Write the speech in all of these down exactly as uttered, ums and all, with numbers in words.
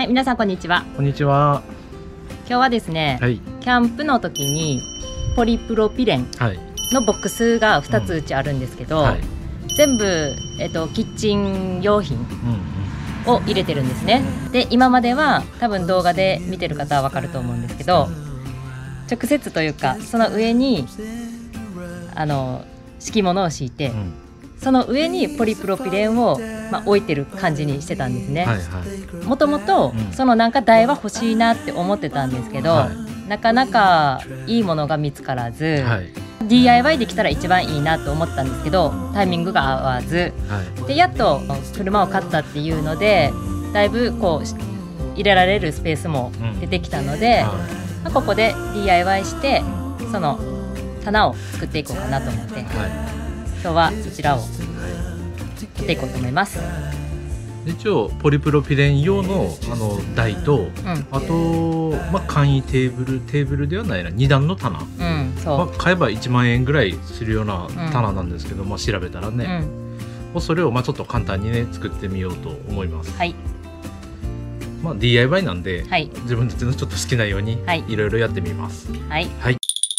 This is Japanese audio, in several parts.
はい、皆さんこんにちは。 こんにちは。 今日はですね、 はい、 キャンプの時にポリプロピレンのボックスがふたつうちあるんですけど、うんはい、全部、えっと、キッチン用品を入れてるんですね。で、今までは多分動画で見てる方はわかると思うんですけど、直接というかその上にあの敷物を敷いて、うん、その上にポリプロピレンを、まあ、置いてる感じにしてたんですね。もともとそのなんか台は欲しいなって思ってたんですけど、はい、なかなかいいものが見つからず、はい、ディーアイワイ できたら一番いいなと思ったんですけどタイミングが合わず、はい、でやっと車を買ったっていうのでだいぶこう入れられるスペースも出てきたので、うんはいまあ、ここで ディーアイワイ してその棚を作っていこうかなと思って、はい、今日はそちらをやっていこうと思います。 一応ポリプロピレン用 の, あの台と、うん、あと、まあ、簡易テーブルテーブルではないなに段の棚、うんそうまあ、買えばいちまんえんぐらいするような棚なんですけど、うんまあ、調べたらね、うん、それをまあちょっと簡単にね作ってみようと思います。はいまあ、ディーアイワイ なんで、はい、自分たちのちょっと好きなようにいろいろやってみます。はい、はい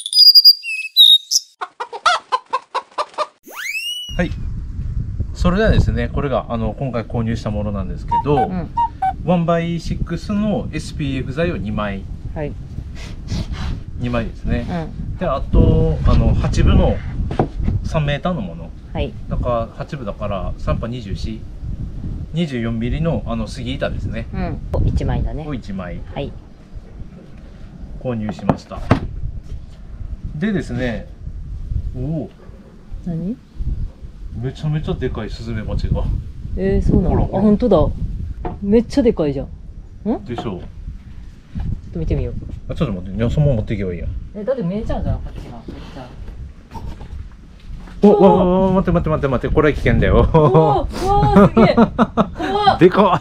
はい、それではですねこれがあの今回購入したものなんですけど、うん、ワンバイシックス の エスピーエフ 剤をにまい、はい、にまいですね、うん、であとあのはちぶのさんメーターのもの、はい、だからはちぶだからさんぱにじゅうよん、にじゅうよんミリ の, あの杉板ですね、 うん、いちまいだね。 をいちまい、はい、購入しました。でですねおお何めちゃめちゃでかいスズメバチが。 えー、そうなの。あ、本当だ。めっちゃでかいじゃん。んでしょう。ちょっと見てみよう。 あ、ちょっと待って、そのまま持っていけばいいや。 え、だって見えちゃうじゃん、こっちが。めっちゃ。 お、お、お、待って待って待って待って、これは危険だよ。 うわ、うわ、すげえ。怖っ。 でか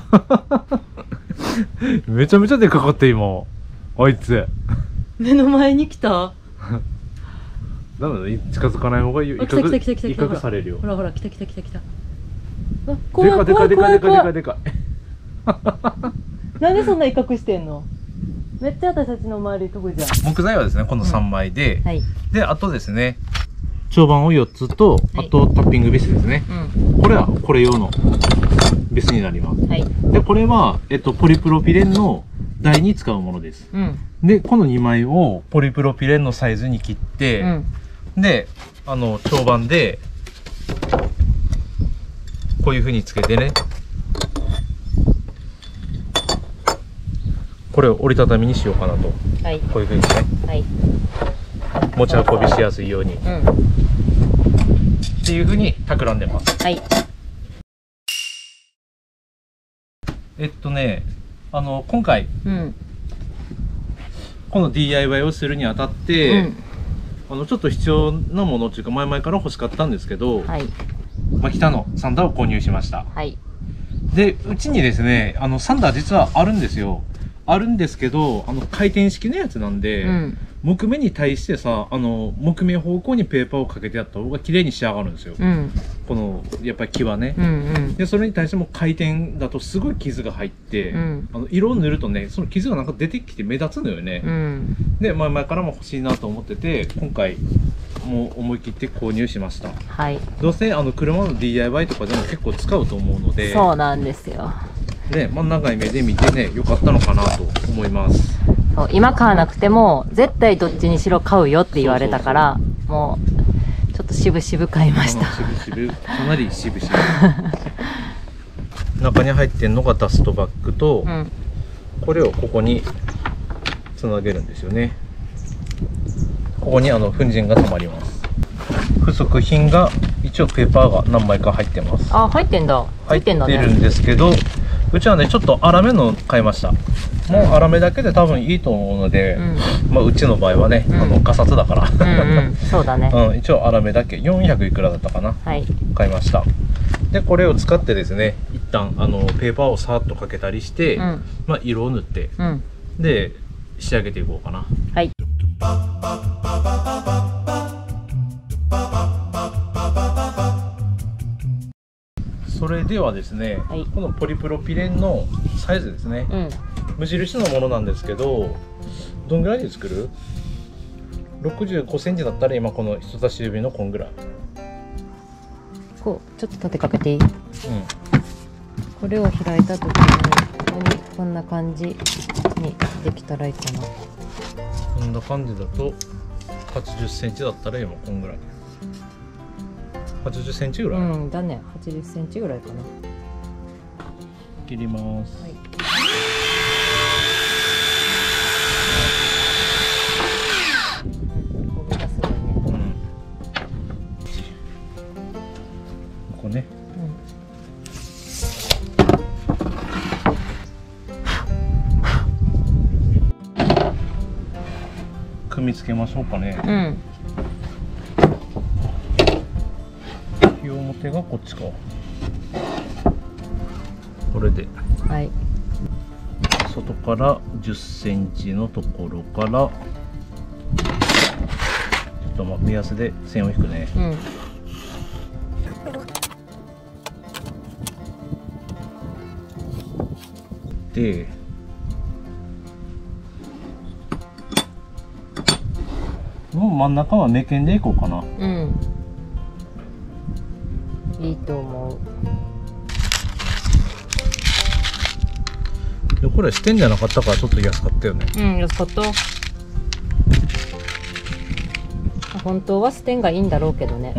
っ。めちゃめちゃでかかった今。あいつ。 目の前に来た。 なので近づかない方がいいよ。威嚇、威嚇されるよ。 ほらほら来た来た来た来た。 でかでかでかでかでかでか。 なんでそんな威嚇してんの？めっちゃ私たちの周り飛ぶじゃん。 木材はですねこのさんまいで、うんはい、であとですね長板をよっつとあとタッピングビスですね。はい、これはこれ用のビスになります。はい、でこれはえっとポリプロピレンの台に使うものです。うん、でこのにまいをポリプロピレンのサイズに切って。うんで、あの長板でこういう風につけてねこれを折りたたみにしようかなと、はい、こういう風にね、はい、持ち運びしやすいように、うん、っていう風に企んでます。はい、えっとねあの今回、うん、この ディーアイワイ をするにあたって、うんあのちょっと必要なものっていうか前々から欲しかったんですけど、はい、マキタのサンダーを購入しました。はい、でうちにですねあのサンダー実はあるんですよ。あるんですけどあの回転式のやつなんで、うん、木目に対してさあの木目方向にペーパーをかけてやった方が綺麗に仕上がるんですよ、うん、このやっぱり木はね、うんうん、でそれに対しても回転だとすごい傷が入って、うん、あの色を塗るとねその傷がなんか出てきて目立つのよね、うん、で前々からも欲しいなと思ってて今回もう思い切って購入しました。はい、どうせあの車の ディーアイワイ とかでも結構使うと思うのでそうなんですよね、まあ、長い目で見てね良かったのかなと思います。 そう今買わなくても絶対どっちにしろ買うよって言われたからもうちょっと渋々買いました。 渋々かなり渋々中に入ってんのがダストバッグと、うん、これをここにつなげるんですよね。ここにあの粉塵がたまります。付属品が一応ペーパーが何枚か入ってます。 あ入ってんだ入ってんだね。入ってるんですけどうちはねちょっと粗めの買いました。もう粗めだけで多分いいと思うので、うん、まあうちの場合はね、うん、あのガサツだからうん、うん、そうだね、うん、一応粗めだけよんひゃくいくらだったかな、はい、買いました。でこれを使ってですね一旦あのペーパーをさっとかけたりして、うん、まあ色を塗って、うん、で仕上げていこうかな。はいそれではですね、はい、このポリプロピレンのサイズですね、うん、 無印のものなんですけど、どんぐらいで作る？ろくじゅうごセンチだったら今この人差し指のこんぐらい。 こうちょっと立てかけていい？ うん。 これを開いた時にここにこんな感じにできたらいいかな。 こんな感じだとはちじゅっセンチだったら今こんぐらい。はちじゅっセンチぐらい。 うんだね。はちじゅっセンチぐらいかな。 切ります。はい。 ゴミがすごいね。 うん。ここね。組み付けましょうかね。 うん。 表がこっちか。これで。 はい。 外からじゅっセンチのところから。ちょっとまあ目安で線を引くね。うん。で。もう真ん中は目剣でいこうかな。うん。 いいと思う。でこれ支点じゃなかったからちょっと安かったよね。 うん、安かった。本当は支点がいいんだろうけどね。うん、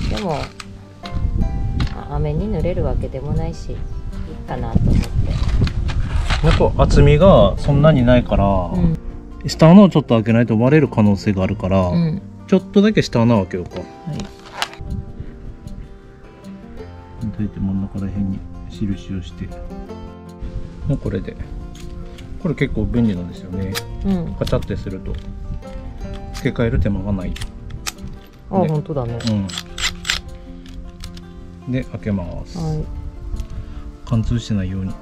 でも雨に濡れるわけでもないしいいかなと思って。 なんか厚みがそんなにないから、うん、下穴をちょっと開けないと割れる可能性があるから、うん、ちょっとだけ下穴を開けようか。はい。大体真ん中ら辺に印をして、もうこれでこれ結構便利なんですよね。うん、カチャってすると付け替える手間がない。 あ、本当だね。 うん、で開けます。はい、貫通してないように。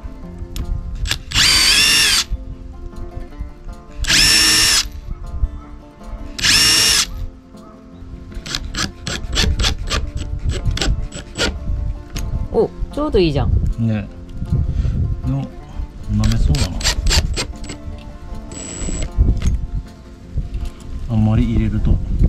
お、ちょうどいいじゃん。 ね。の、舐めそうだな。あんまり入れると。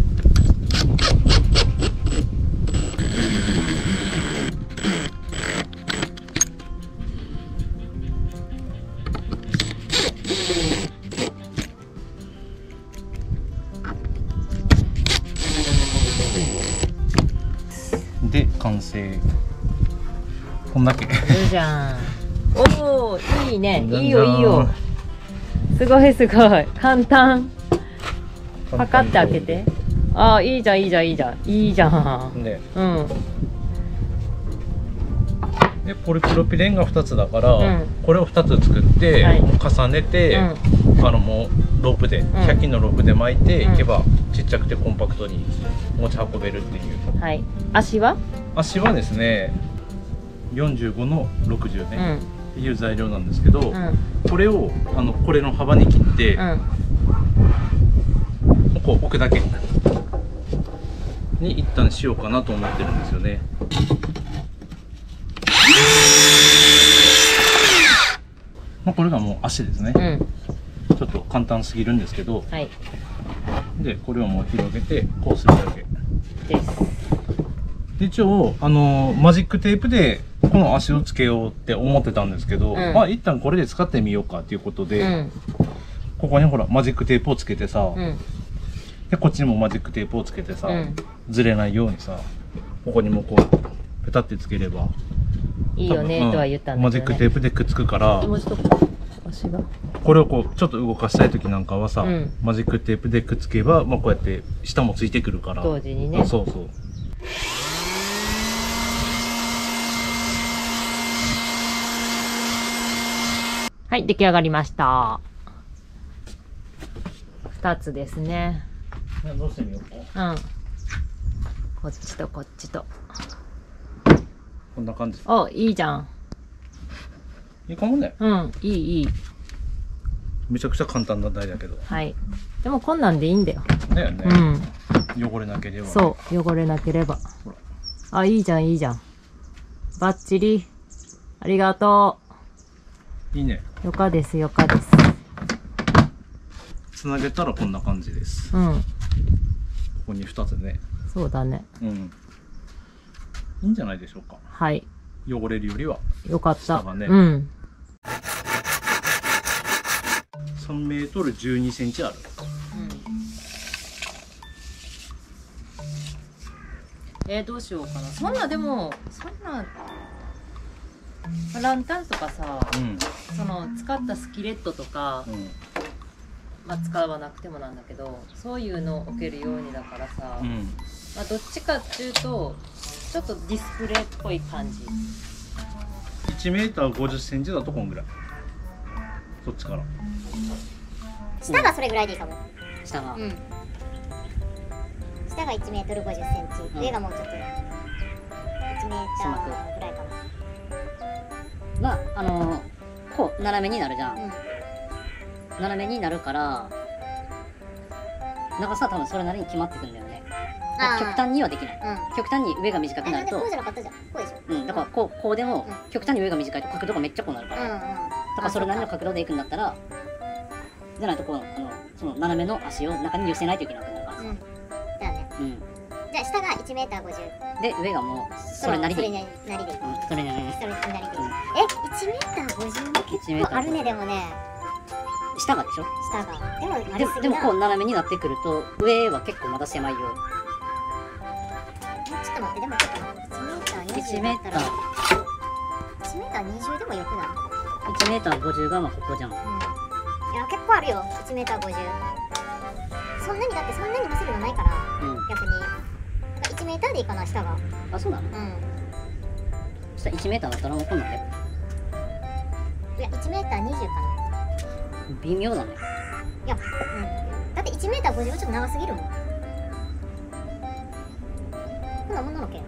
で、完成。こんだけ。 いいじゃん。おお、いいね。いいよいいよ。すごいすごい。簡単。測って開けて。ああ、いいじゃんいいじゃんいいじゃん。いいじゃん。ね。うん。 で、ポリプロピレンがふたつだから、うん、これをふたつ作って、はい、重ねて、うん、あのもうロープで、うん、ひゃく均のロープで巻いていけば、うん、ちっちゃくてコンパクトに持ち運べるっていう。 はい。足は？足はですね。よんじゅうごのろくじゅうね、うん、っていう材料なんですけど、うん、これをあのこれの幅に切って、うん、こう置くだけに一旦しようかなと思ってるんですよね。まあこれがもう足ですね、うん、ちょっと簡単すぎるんですけど、はい、でこれをもう広げてこうするだけです。で一応あのマジックテープでこの足をつけようって思ってたんですけど、うん、まあ一旦これで使ってみようかっていうことで、うん、ここにほらマジックテープをつけてさ、うん、でこっちにもマジックテープをつけてさ、うん、ずれないようにさ、ここにもこうペタってつければいいよねとは言ったんだけどね、 マジックテープでくっつくから、足がこれをこうちょっと動かしたい時なんかはさ、うん、マジックテープでくっつけば、まあ、こうやって下もついてくるから同時にね。 そうそう。 はい、出来上がりました。二つですね。 どうしてみようか。 うん。こっちとこっちと。 こんな感じ。 お、いいじゃん。 いいかもね。 うん、いいいい。 めちゃくちゃ簡単な台だけど。 はい。でもこんなんでいいんだよ。 だよね。うん。汚れなければ。 そう、汚れなければ。ほら。あ、いいじゃん、いいじゃん。バッチリ。ありがとう。 いいね。 よかです、よかです。 つなげたらこんな感じです。 うん。ここにふたつね。 そうだね。 うん。いいんじゃないでしょうか。 はい。 汚れるよりは。 よかった。 下がね。 うん。 さんメートルじゅうにセンチある。 うん、えー、どうしようかな。そんなでもそんなランタンとかさ、うん、その使ったスキレットとか、うん、まあ使わなくてもなんだけど、そういうのを置けるようにだからさ、うん、まあどっちかっていうとちょっとディスプレイっぽい感じ。 いちメーターごじゅっセンチだとこんぐらい。そっちから。 下がそれぐらいでいいかも。 下が、うん、 下がいちメートルごじゅっセンチ、うん、上がもうちょっといちメーターぐらいかな。まああのー、こう斜めになるじゃん、うん、斜めになるから長さは多分それなりに決まってくんだよね。極端にはできない、うん、極端に上が短くなると、 こうじゃなかったじゃん、こうでしょ。 うん、だからこう、こうでも、うん、極端に上が短いと角度がめっちゃこうなるから、うんうん、だからそれなりの角度でいくんだったら、じゃないとこの、このその斜めの足を中に寄せないといけなくなるからさ、うん、 だよね、うん、じゃあ下がいちメーターごじゅうで、上がもうそれなりでいい、 それなりでいい、 うん、それなりでいい、 それなりでいい、うん、え、いちメーターごじゅうも結構あるね。でもね、 下がでしょ。 下がでもでも、でもこう斜めになってくると上は結構まだ狭いよ。 ちょっと待って、でもちょっと待って、いちメーターにじゅうだったらいちメーターにじゅうでもよくない？ いちメーターごじゅうがまあここじゃん、うん、 いや結構あるよ。いちメーターごじゅう、そんなにだってそんなにまっすぐのないから、うん、逆にいちメーターでいいかな、下が。 あ、そうなの？うん。そしたらいちメーターだったらもうこんなんで、 いやいちメーターにじゅうかな。 微妙だね。 いや、うん、だっていちメーターごじゅうはちょっと長すぎるもん。こんなもんなのけ。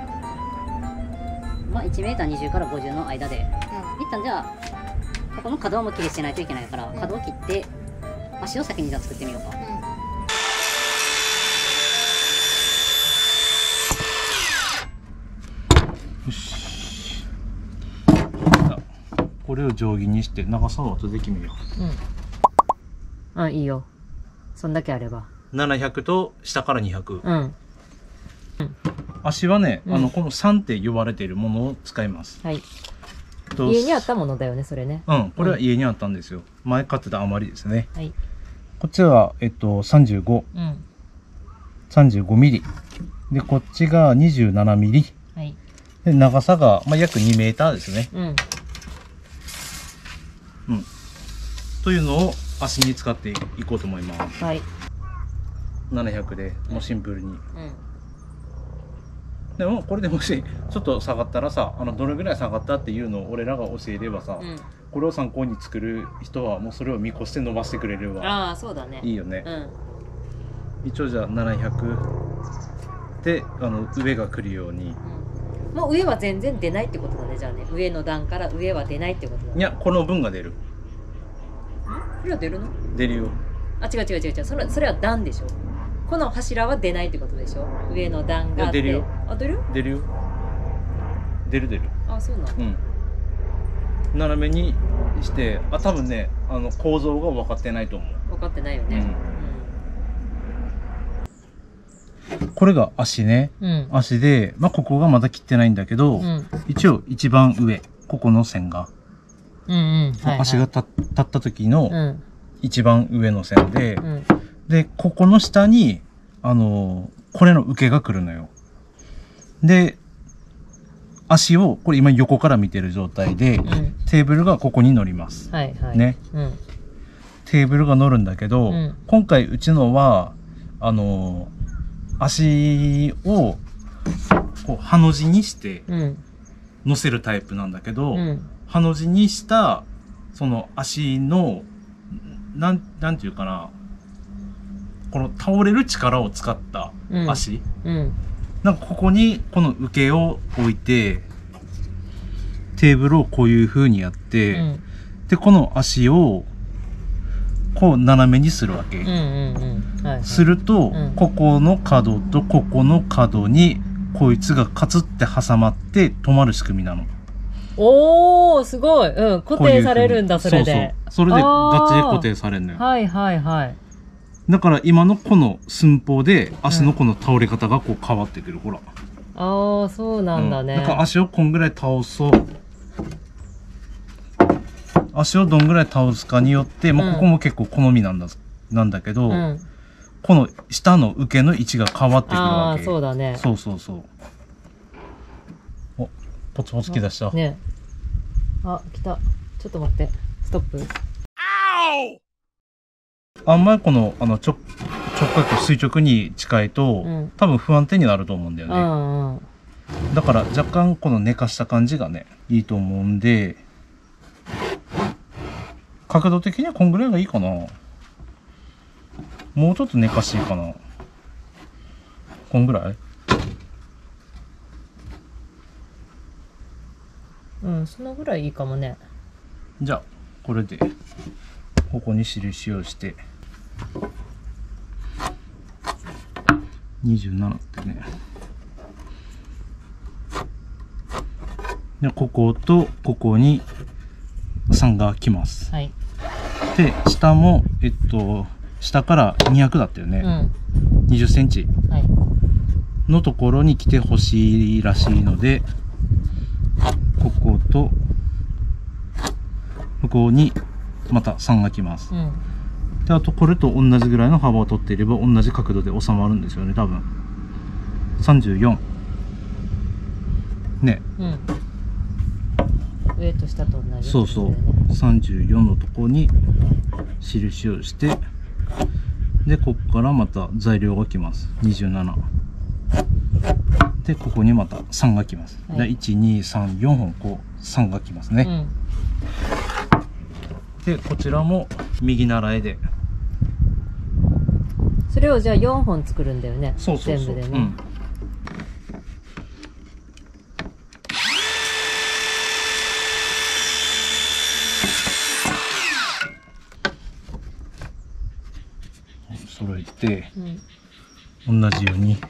まあいちメーターにじゅうからごじゅうの間で、うん、一旦じゃあここの角をもきれいしてないといけないから、うん、角を切って足を先にじゃあ作ってみようか。 うん、よし。これを定規にして長さを後で決めよう。 うん。あ、いいよ。そんだけあれば。 ななひゃくと下からにひゃく。 うん。 うん、足はね、うん、あのこのさんって呼ばれているものを使います。 はい。家にあったものだよね、それね。 うん、これは家にあったんですよ。うん、前買ってた余りですね。 はい。 こっちはえっとさんじゅうご、うん、さんじゅうごミリで、こっちがにじゅうななミリ。はい。で長さがまあ約にメーターですね。うん。うん。というのを足に使っていこうと思います。 はい。 ななひゃくでもうシンプルに。うん。でもこれでもしちょっと下がったらさ、あのどれぐらい下がったっていうのを俺らが教えればさ、うん、これを参考に作る人はもうそれを見越して伸ばしてくれれば、 ああそうだね、 いいよね。うん、一応じゃあななひゃくであの上が来るように、 うん、もう上は全然出ないってことだね。じゃあね、上の段から上は出ないってことだね。 いや、この分が出る。 これは出るの？ 出るよ。 あ、違う違う違う違う、それそれは段でしょ。この柱は出ないってことでしょ。上の段があって。 出るよ。 あ、出る？ 出るよ。出る出る。 あ、そうなんだ。うん。 斜めにして、あ、多分ね、あの構造が分かってないと思う。 分かってないよね。 うんうん、これが足ね。うん、足で、まあここがまだ切ってないんだけど、うん、一応一番上、ここの線が、うんうん、足が立った時の一番上の線で。うんうん、で、ここの下に、あのー、これの受けが来るのよ。で、足を、これ今横から見てる状態で、うん、テーブルがここに乗ります。はいはい。ね。うん、テーブルが乗るんだけど、うん、今回うちのは、あのー、足を、こう、ハの字にして、乗せるタイプなんだけど、うん、ハの字にした、その足の、なん、なんていうかな、この倒れる力を使った足、うんうん、なんかここにこの受けを置いてテーブルをこういう風にやって、うん、でこの足をこう斜めにするわけ、すると、うん、ここの角とここの角にこいつがカツって挟まって止まる仕組みなの。 おー、すごい。うん、固定されるんだ、それで。 そうそう。それでガチで固定されるのよ。 はいはいはい。 だから今のこの寸法で足のこの倒れ方がこう変わってくる、ほら。 ああ、そうなんだね。 だから足をこんぐらい倒そう。足をどんぐらい倒すかによって、まあ、ここも結構好みなんだ、なんだけど、うん、この下の受けの位置が変わってくるわけ。 ああ、そうだね。 そうそうそう。お、ポツポツ来だした。 ね。あ、来た。ちょっと待って。ストップ。 あんまりこの、あの、直、直角垂直に近いと、うん、多分不安定になると思うんだよね。うんうん、だから若干この寝かした感じがね、いいと思うんで、角度的にはこんぐらいがいいかな。もうちょっと寝かしていいかな。こんぐらい？ うん、そのぐらいいいかもね。 じゃあ、これで、ここに印をして、にじゅうななってね。で、こことここにさんが来ます。はい。で、下も、えっと、下からにひゃくだったよね。うん、にじゅっセンチのところに来てほしいらしいので、こことここにまたさんが来ます。うん、で、あとこれと同じぐらいの幅を取っていれば同じ角度で収まるんですよね、多分。さんじゅうよん。ね。うん、 上と下と同じ、ね。 そうそう。さんじゅうよんのところに印をして、で、ここからまた材料が来ます。にじゅうなな。で、ここにまたさんが来ます。はい、で、いち、に、さん、よんほん、こう、さんが来ますね。うん、で、こちらも右習いで。 それをじゃあよんほん作るんだよね。 そうそうそう。全部でね。うん揃えて、うん、同じように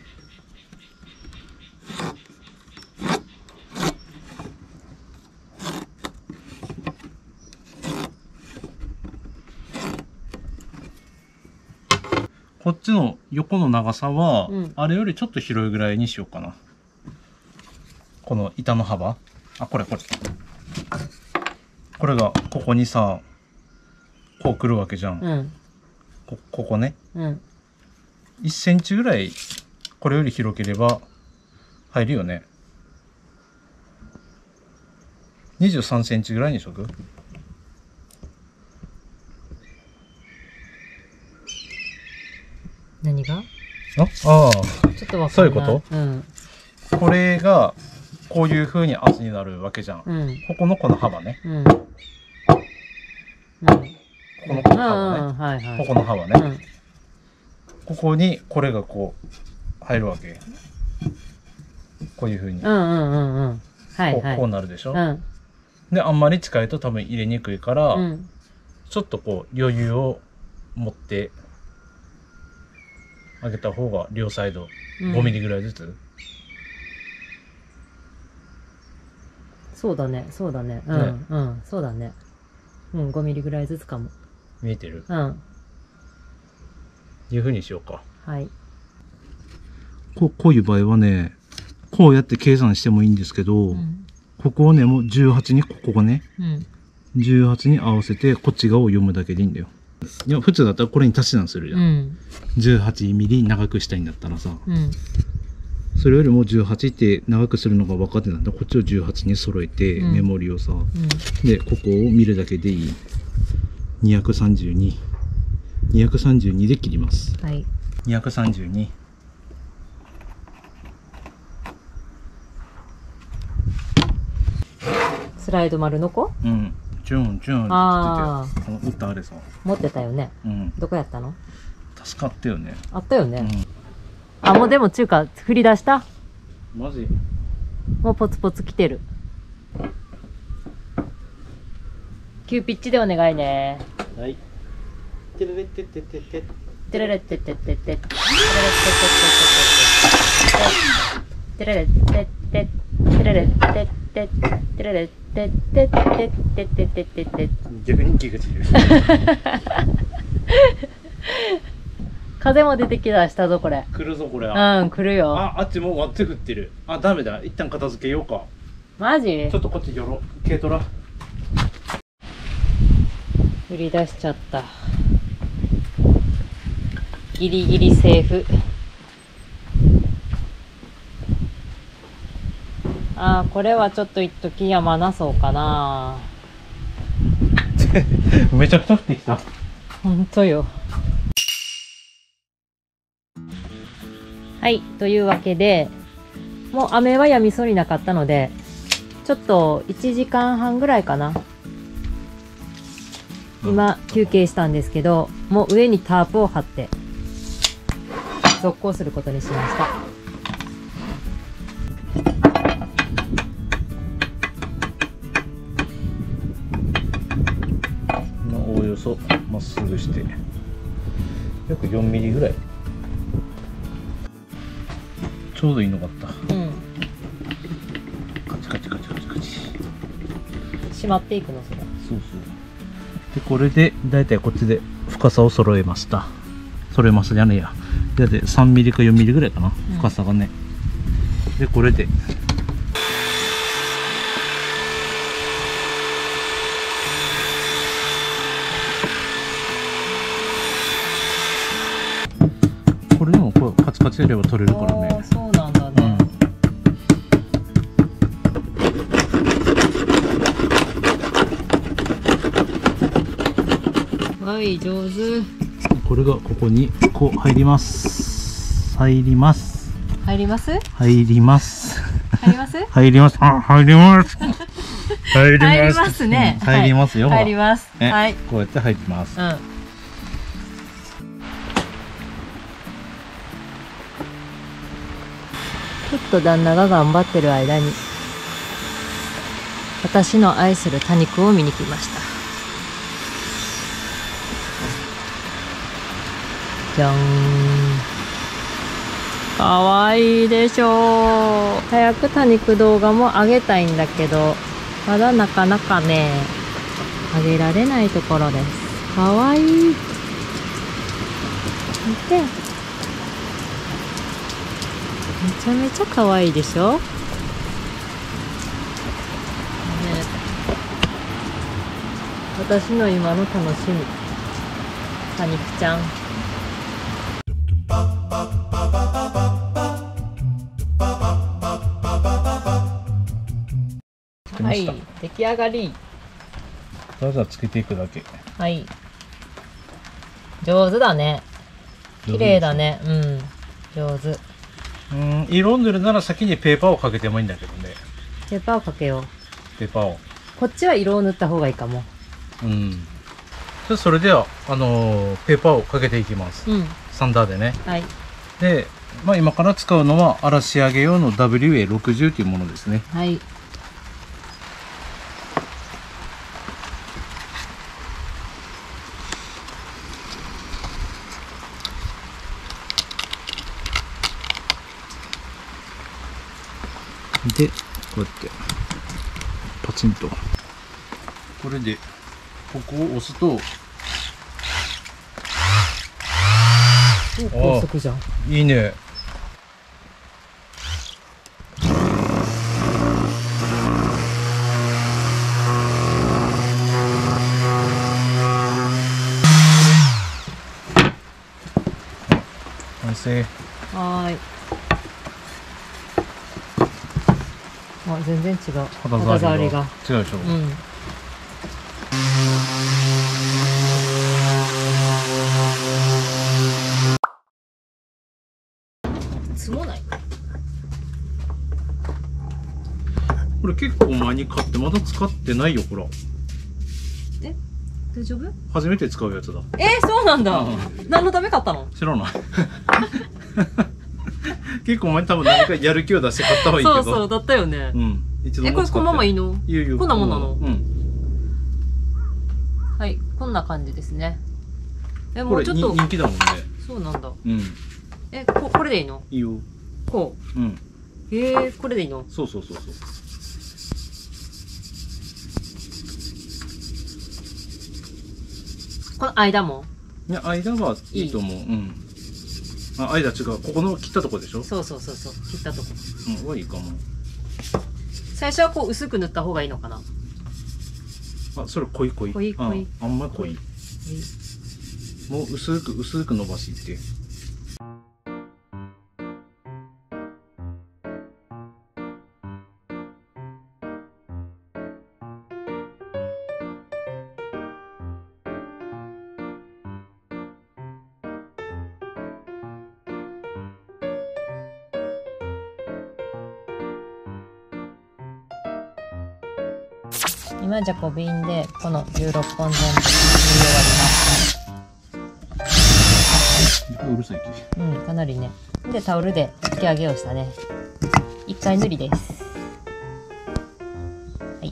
こっちの横の長さは、うん、あれよりちょっと広いぐらいにしようかな。この板の幅、あ、これこれこれがここにさこう来るわけじゃん、うん、こ, ここね、うん、いっセンチぐらいこれより広ければ入るよね。にじゅうさんセンチぐらいにしとく。 何が？ ああ、 ちょっとわかんない。 そういうこと？ うん、 これがこういう風に圧になるわけじゃん。うん、ここのこの幅ね。うんうん、ここのこの幅ね。はいはい、ここの幅ね。うん、ここにこれがこう入るわけ。こういう風に。うんうんうんうん。はいはい。こうなるでしょ。うん、で、あんまり近いと多分入れにくいから、うん、ちょっとこう余裕を持ってあげた方が両サイドごミリぐらいずつ、うん、 そうだねそうだねうん、ね、うんそうだねうんごミリぐらいずつかも。 見えてる？ うん。 いう風にしようか。 はい。 こう、こういう場合はね、こうやって計算してもいいんですけど、うん、ここをね、もうじゅうはちに、ここがね、うん、じゅうはちに合わせてこっち側を読むだけでいいんだよ。いや、普通だったらこれに足し算するじゃん。うん、じゅうはちミリ長くしたいんだったらさ、うん、それよりもじゅうはちって長くするのが分かってたんだ。こっちをじゅうはちに揃えて、うん、メモリをさ、うん、で、ここを見るだけでいい。にひゃくさんじゅうに。にひゃくさんじゅうにで切ります。はい。にひゃくさんじゅうに。 スライド丸の子？ うん。チュンチュンって言ってて、この歌あれさ。 持ってたよね。うん。どこやったの？ 助かったよね。 あったよね。うん、あ、もうでも中華振り出した？ マジ？ もうポツポツ来てる。急ピッチでお願いね。はい。てれれってってってって。てれれってってってって。てれれってってって。てれれってってって。てれれってってって。 てってってってってってってって逆に気が散る。 風も出てきだしたぞこれ。 来るぞこれ。 うん来るよ。 あ、あっちもう割って降ってる。あ、ダメだ。一旦片付けようか。 マジ？ ちょっとこっち寄ろう。軽トラ。 降り出しちゃった。ギリギリセーフ。あー、これはちょっと一時やまなそうかな。 めちゃくちゃ降ってきた。 ほんとよ。はい、というわけで、もう雨は止みそうになかったので、ちょっといちじかんはんぐらいかな。今、休憩したんですけど、もう上にタープを張って、続行することにしました。 今おおよそまっすぐして、約よんミリぐらい。ちょうどいいのがあった。 うん。 カチカチカチカチカチ。 しまっていくのそれ。 そうそう。で、これで、だいたいこっちで深さを揃えました。揃えますじゃねえや。だってさんミリかよんミリぐらいかな、うん、深さがね。で、これで。これでもこうカチカチやれば取れるからね。 そうなんだね。うん、はい、上手。 これがここにこう入ります。入ります。 入ります。 入ります。 入ります。 入ります。あ、入ります。入ります。 入りますね。 入りますよ。 入ります。 はい。こうやって入ります。うん。 ちょっと旦那が頑張ってる間に私の愛する多肉を見に来ました。じゃん。かわいいでしょう。早く多肉動画も上げたいんだけどまだなかなかね上げられないところです。かわいい。見て。めちゃめちゃ可愛いでしょ、ね、私の今の楽しみ多肉ちゃん。はい、出来上がり。 ただつけていくだけ。 はい、上手だね。綺麗だね。うん、上手。 うん、色塗るなら先にペーパーをかけてもいいんだけどね。 ペーパーをかけよう。 ペーパーを。 こっちは色を塗った方がいいかも。 うん。じゃそれではあのー、ペーパーをかけていきます。うん。サンダーでね。はい。で、まあ今から使うのは荒仕上げ用の ダブリューエーろくじゅう というものですね。はい。で、こうやってパチンとこれでここを押すと、 高速じゃん。 いいね。完成。 はーい。あ、全然違う。 肌触りが違うでしょ。うん。 積もない。 これ結構前に買ってまだ使ってないよ、ほら。 え、大丈夫？ 初めて使うやつだ。 えー、そうなんだ。何のため買ったの？ 知らない。結構前に多分何かやる気を出して買った方がいいけど。 そうそうだったよね。うん。 一度え、これこのままいいの？ いいよいいよ。 こんなもんなの？ うん。 はい、こんな感じですね。え、もこれうちょっと人気だもんね。 そうなんだ。 うん。 え、ここれでいいの？ いいよ。 こう。うん。へえ、これでいいの？ そうそうそうそう。 この間もいや、間はいいと思う。うん。あ、間違う。ここの切ったとこでしょ。 そうそうそうそう、切ったとこ。 うん、はいいかも。 最初はこう薄く塗った方がいいのかな。 あ、それ濃い濃い。 濃い濃い。 あ、あんま濃い。もう薄く薄く伸ばして。 今じゃこ瓶でこのじゅうろっぽん全部塗り終わりました。 うるさいうん、かなりね。でタオルで拭き上げをしたね。一回塗りです。はい。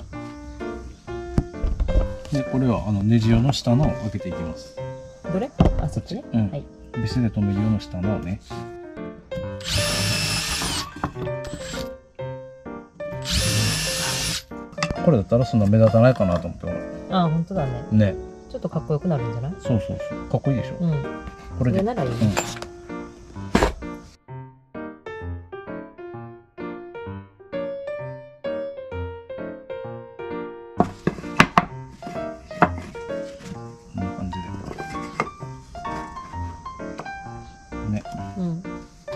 でこれはあのネジ用の下のを開けていきます。 どれ？あ、そっちね。 うん。 はい。 ビスで留める用の下のをね。これだったらそんな目立たないかなと思って。 あ、本当だね。 ね。 ちょっとかっこよくなるんじゃない？ そうそうそう。かっこいいでしょ。 うん。 これで。 それならいいね。 こんな感じで。ね。 うん。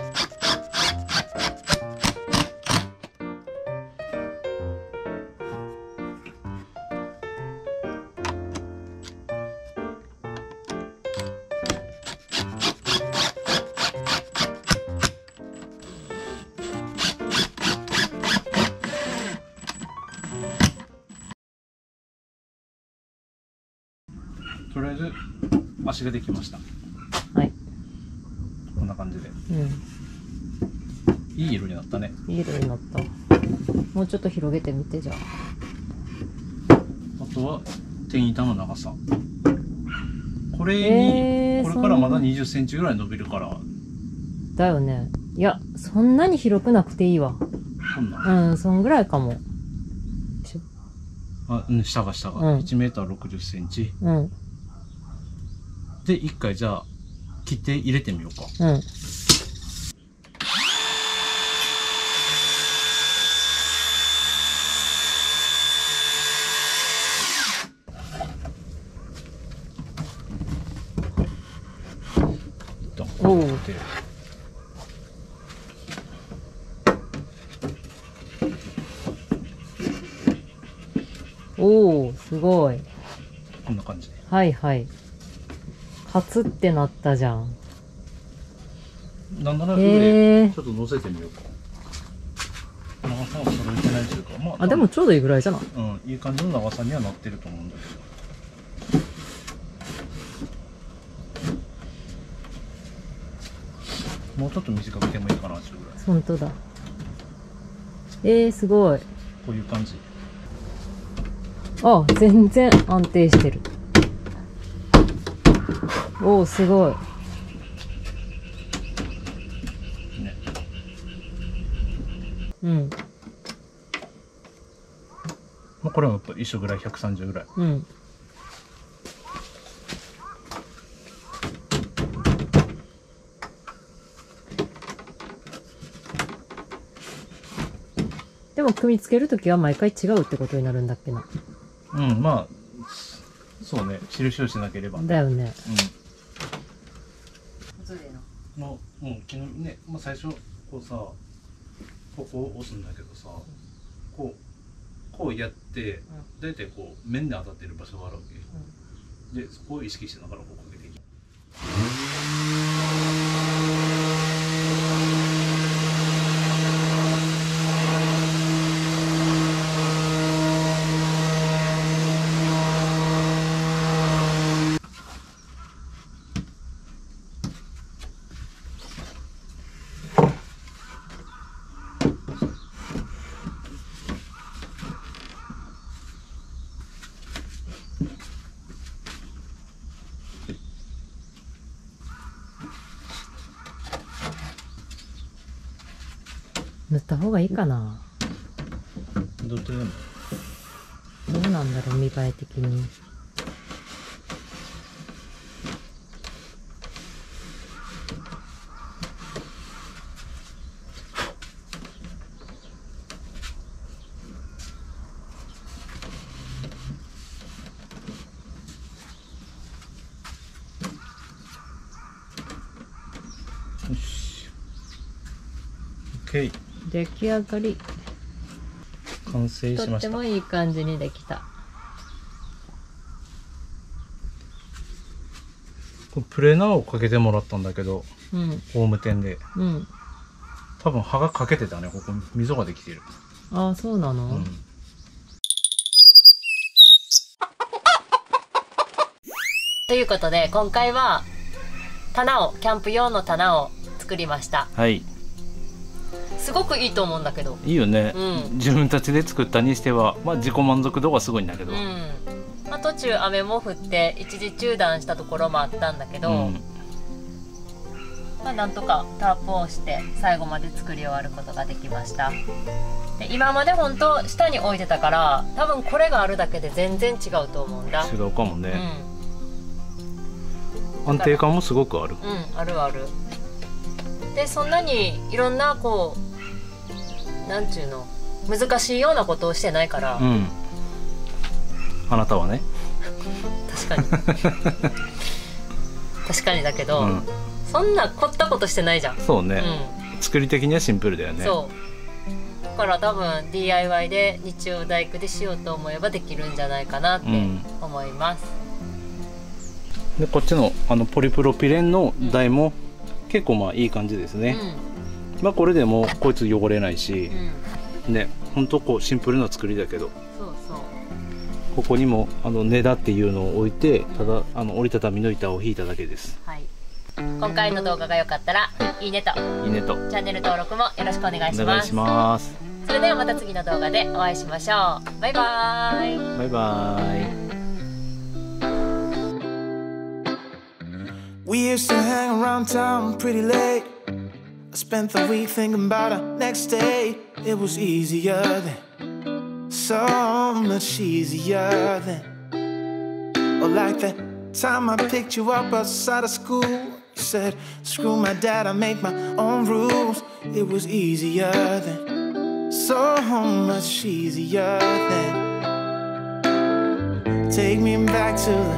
とりあえず足ができました。 はい。 こんな感じで。 うん。 いい色になったね。 いい色になった。もうちょっと広げてみてじゃあ。 あとは天板の長さ。これに、 えー、 これからまだにじゅっセンチぐらい伸びるから。 だよね。いや、そんなに広くなくていいわ。 そんな。 うん、そんぐらいかも。 あ、うん、下が下が、うん、いちメーターろくじゅっセンチ。 うん。 で、一回じゃあ切って入れてみようか。 うん。おお。おお、すごい。 こんな感じ。 はいはい。カツってなったじゃん。 なんなら上ちょっと乗せてみようか。長さは揃えてないというか、まあ。 あ、でもちょうどいいぐらいじゃない？ うん、いい感じの長さにはなってると思うんだけど。もうちょっと短くてもいいかなっていうぐらい。 本当だ。えー、すごい。 こういう感じ。 あ、全然安定してる。おお、すごい。 ね。 うん。 もうこれもやっぱ一緒ぐらい、ひゃくさんじゅうぐらい。 うん。でも組み付けるときは毎回違うってことになるんだっけな。 うん、まあ、そうね、印をしなければ。 だよね。 うん。の、うん、昨日ね、まあ最初、こうさ、ここを押すんだけどさ、こう、こうやって、だいたいこう、面で当たってる場所があるわけ。うん、で、そこを意識しながらこうかけていく。 塗った方がいいかな。 どっちでも。 どうなんだろう、見栄え的に。 ケー。 出来上がり。 完成しました。 とってもいい感じにできた。 プレーナーをかけてもらったんだけど、 うん、 ホーム店で、 うん、 多分葉がかけてたね。ここ溝ができてる。 ああ、そうなの、うん、ということで今回は棚をキャンプ用の棚を作りました。 はい、 すごくいいと思うんだけど。 いいよね、うん、自分たちで作ったにしては、まあ、自己満足度がすごいんだけど、うん、 まあ、途中雨も降って一時中断したところもあったんだけど、うん、まあ、なんとかタープをして最後まで作り終わることができました。で今まで本当下に置いてたから多分これがあるだけで全然違うと思うんだ。 違うかもね、うん、安定感もすごくある。 うん、あるある。でそんなにいろんなこうなんちゅうの難しいようなことをしてないから、うん、 あなたはね確かに確かにだけど、うん、そんな凝ったことしてないじゃん。 そうね、うん、作り的にはシンプルだよね。 そうだから多分 ディーアイワイ で日曜大工でしようと思えばできるんじゃないかなって思います、 うん、でこっちのあのポリプロピレンの台も結構まあいい感じですね、うん、まあこれでもこいつ汚れないし、うん、ね、ほんとこうシンプルな作りだけど、 そうそう、 ここにもあの根だっていうのを置いて、ただあの折りたたみの板を引いただけです。 はい、今回の動画が良かったら、はい、いいねといいねとチャンネル登録もよろしくお願いします。 お願いします。 それではまた次の動画でお会いしましょう。バイバーイ。 バイバーイ。 We used to hang around town pretty late. I spent the week thinking about our next day. It was easier then, so much easier then. Or like that time I picked you up outside of school. You said, screw my dad, I make my own rules. It was easier then, so much easier then. Take me back to the